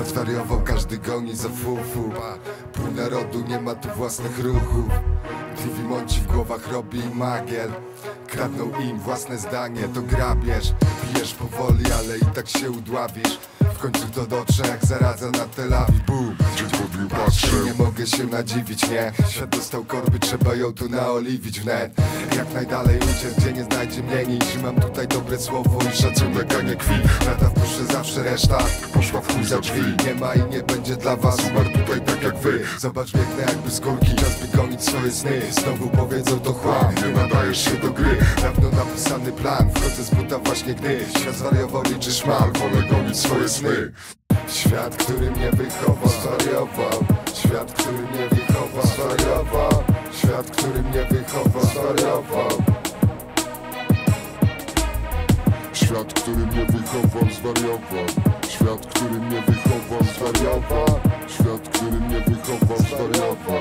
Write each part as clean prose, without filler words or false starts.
Świat zwariował, każdy goni za fufu. Pół narodu nie ma tu własnych ruchów. TV mąci w głowach robi magiel. Kradną im własne zdanie, to grabież. Pijesz powoli, ale i tak się udławisz. W końcu to dotrze jak zaraza na Tel Awiw. Bum, patrzę, nie mogę się nadziwić, nie? Świat dostał korby, trzeba ją tu naoliwić wnet. Jak najdalej uciec, gdzie nie znajdzie mnie nic. Mam tutaj dobre słowo i szacunek, a nie kwi. Prawda w duszy zawsze, reszta poszła w chuj za drzwi. Nie ma i nie będzie dla was, umarł tutaj tak jak wy. Zobacz, biegnę jakby z górki, czas by gonić swoje sny. Znowu powiedzą to chłam, nie nadajesz się do gry. Dawno napisany plan, wchodzę z buta właśnie gdy. Świat zwariował, liczy szmal, wolę gonić swoje sny. Świat, który mnie wychował, zwariował. Świat, który mnie wychował, zwariował. Świat, który mnie wychował, zwariował. Świat, który mnie wychował, zwariował. Świat, który mnie wychował, zwariował. Świat, który mnie wychował, zwariował.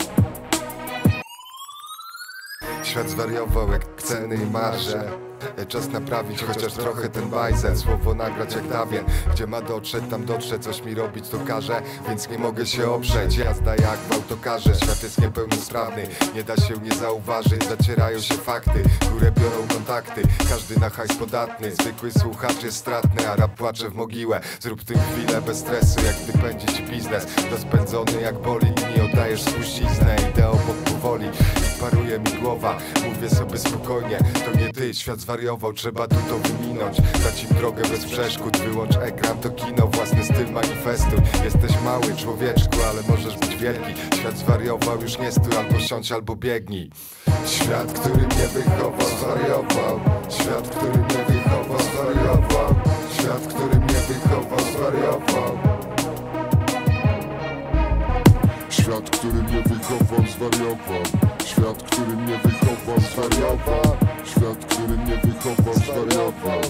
Świat zwariował jak ceny i marże. Czas naprawić chociaż trochę ten bajzel. Słowo nagrać jak dawien. Gdzie ma dotrzeć, tam dotrze. Coś mi robić to każe, więc nie mogę się oprzeć. Jazda jak w autokarze. Świat jest niepełnosprawny, nie da się nie zauważyć. Zacierają się fakty, górę biorą kontakty. Każdy na hajs podatny. Zwykły słuchacz jest stratny, a rap płacze w mogiłę. Zrób tym chwilę bez stresu, jak gdy pędzi ci biznes. Rozpędzony jak boli, nie oddajesz spuściznę. Idę obok powoli i paruje mi głowa. Mówię sobie spokojnie, to nie ty. Świat zwariował, trzeba tu to wyminąć. Dać im drogę bez przeszkód. Wyłącz ekran, to kino, własny styl manifestuj. Jesteś mały człowieczku, ale możesz być wielki. Świat zwariował, już nie stój, albo siądź, albo biegnij. Świat, który mnie wychował, zwariował. Świat, który mnie wychował, zwariował. Świat, który mnie wychował, zwariował. Świat, który mnie wychował, zwariował. Świat, który mnie wychował, zwariował. Świat, który mnie wychował, zwariował.